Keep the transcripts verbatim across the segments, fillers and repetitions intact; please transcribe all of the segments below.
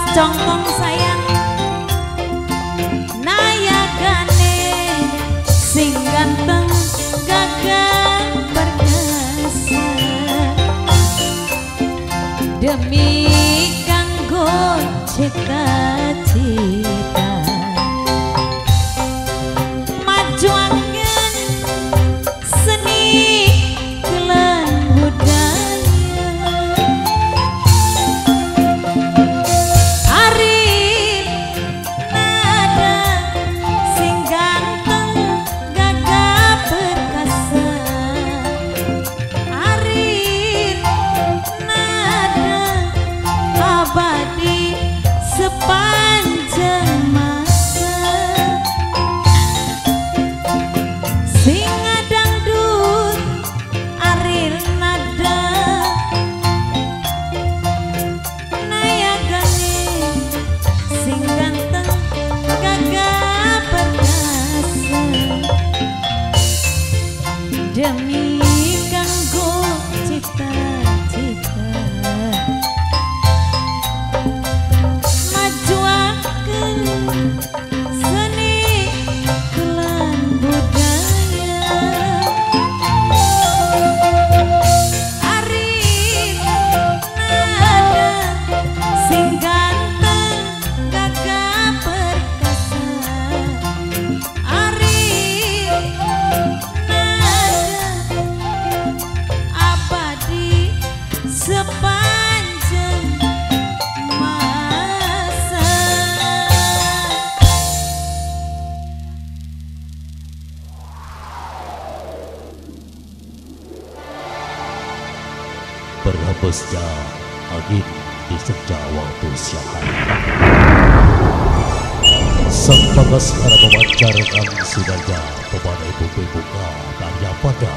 Congkong sayang nayagane sing ganteng gagah perkasa demi kanggo cita-cita majuangan seni kelan budaya ari nada sing ganteng gagah perkasa ari nada abadi sepanjang masa singa dangdut arir nada nayagane sing ganteng gagah perkasa demi kanggo cita-cita majuakeun seni kelan budaya ari nada sing ganteng gagah perkasa ari nada abadi sepanjang masa. Berhembusnya angin di senja waktu siang hari. Sang bagas harap memancarkan sinarnya pemadai bumi bunga dan yang pada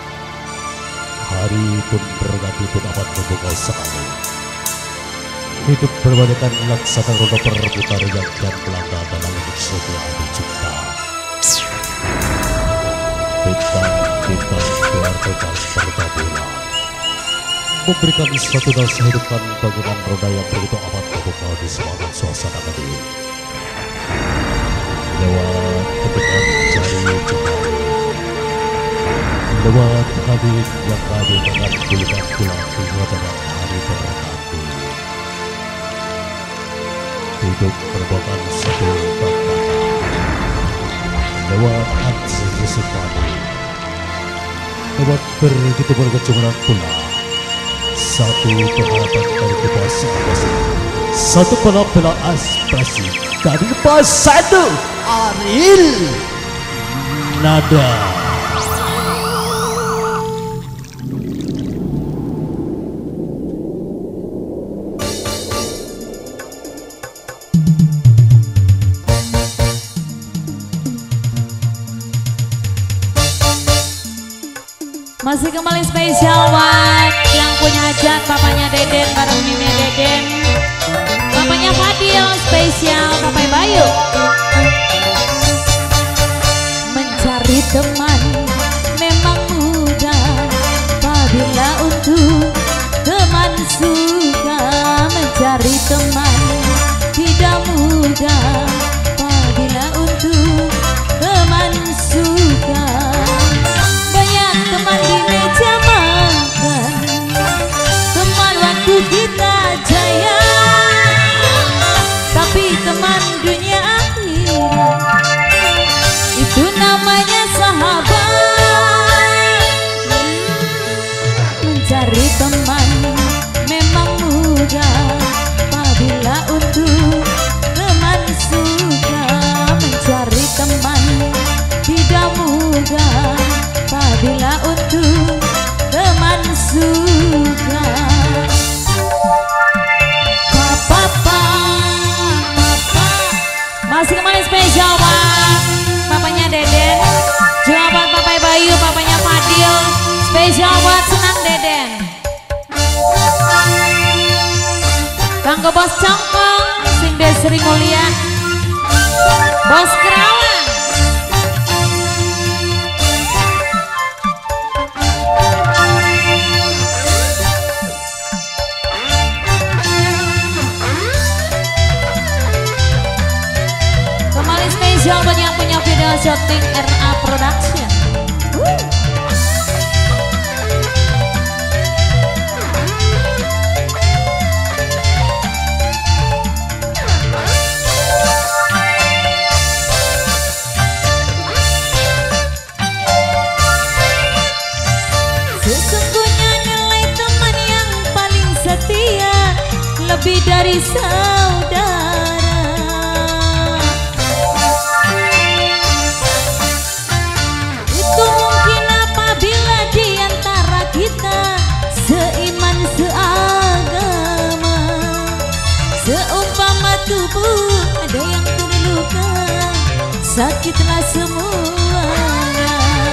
hari pun berganti pun amat membuka sekali. Hidup berbandingkan laksana roda perputar yang dan belanda dalam sebuah dicipta. Bintang-bintang keluarga bertaburan memberikan suatu dalsa hidupkan bangunan roda yang begitu amat memukau di semangat suasana tadi. Lewat ketukan jari jemari, lewat hari yang tadi dengan bulutan tulang di wajah hari berganti. Hidup merupakan satu tantangan. Lewat aksi musim padi, lewat begitu berkecumuran pula. Satu pengharapan dari lepas aspirasi, satu pela-pela aspirasi dari lepas satu Ariel Nada. Masih kembali spesial buat yang punya hajat, papanya Deden bareng Mimi Deden, papanya Fadil spesial papai Bayu. Mencari teman memang mudah apabila untuk teman suka. Mencari teman tidak mudah apabila untuk teman suka. Teman di meja makan, teman waktu kita jaya, tapi teman dunia akhirat itu namanya sahabat. Mencari teman memang mudah apabila untuk teman suka. Mencari teman tidak mudah apabila untuk teman suka. Papa, papa, masih kembali spesial bang, papanya Deden, juga buat papai Bayu, papanya Fadil, spesial buat senang Deden. Kanggo bos congkong, sing Desri Mulia, bos Kerawang. Shooting R A Production. Woo. Sesungguhnya nilai teman yang paling setia lebih dari saudara. Itu mungkin apabila di antara kita seiman seagama. Seumpama tubuh ada yang terluka, sakitlah semuanya.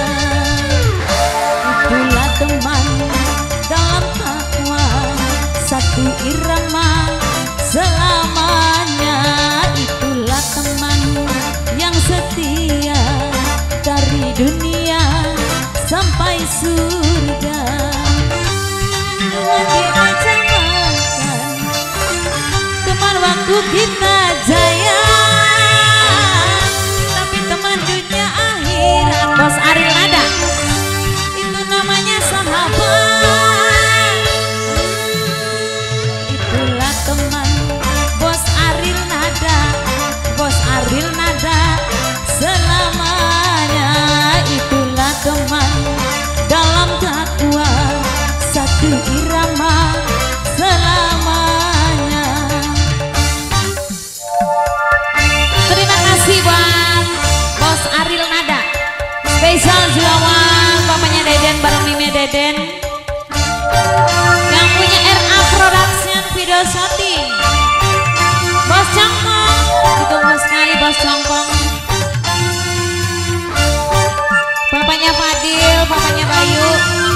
Itulah teman dalam takwa, satu irama selamanya. Itulah teman yang setia dari dunia sampai surga. Teman diajak makan, teman waktu kita jaya, tapi teman dunia akhirat. Bos Ariel Nada, itu namanya sahabat. Itulah teman Bos Ariel Nada, Bos Ariel Nada selamanya. Itulah teman dalam takwa, satu irama selamanya. Terima kasih buat Bos Ariel Nada. Spesial Zulawan, papanya Deden bareng Mime Deden. Yang punya R A Production video shooting. Bos Congkong, ditunggu sekali Bos Congkong. Bapaknya Fadil, bapaknya Bayu.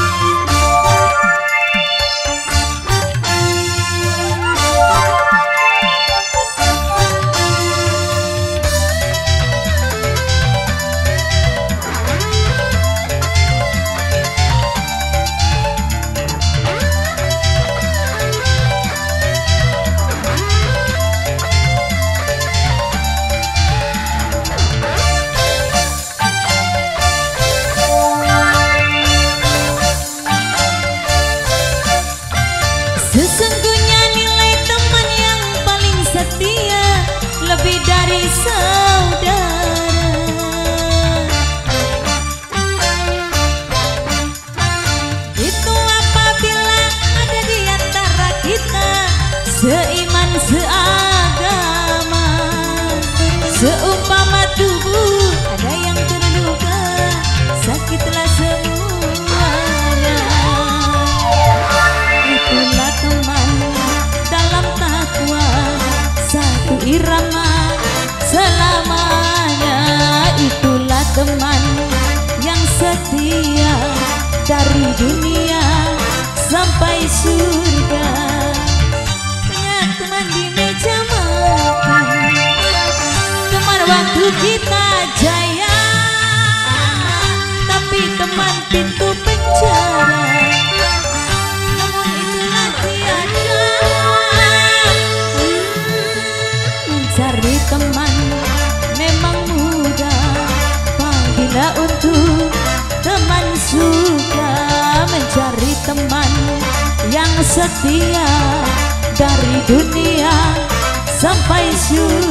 Sesungguhnya nilai teman yang paling setia lebih dari saudara. Itu apabila ada di antara kita seiman seagama. Seumpama tubuh ada yang terluka, sakitlah semuanya. Itulah teman dalam takwa, satu irama selamanya. Itulah teman yang setia dari dunia sampai surga. Banyak teman di meja makan, teman waktu kita jaya, tapi teman pintu penjara. Mencari teman memang mudah, apabila untuk teman suka. Mencari teman yang setia dari dunia sampai surga.